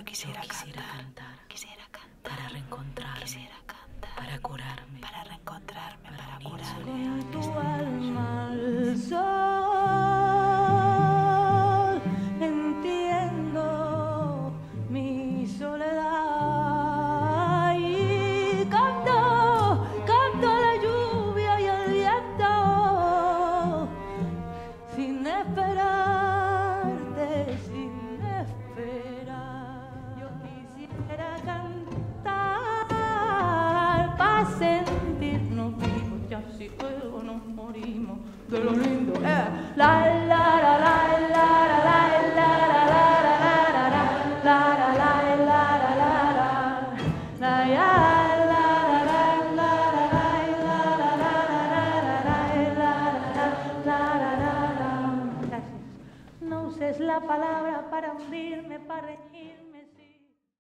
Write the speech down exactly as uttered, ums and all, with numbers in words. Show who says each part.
Speaker 1: quisiera, quisiera cantar, cantar, quisiera cantar para reencontrarme, quisiera cantar para curarme, para reencontrarme, para, para curarme.
Speaker 2: Con tu alma al sol, entiendo mi soledad y canto, canto a la lluvia y al viento, sin esperarte, sin esperar. Yo quisiera cantar para sentirnos vivos, ya si luego nos morimos de lo lindo. Eh. La la la la la la la la la la la la la la la la. No uses la palabra para hundirme, para reñirme.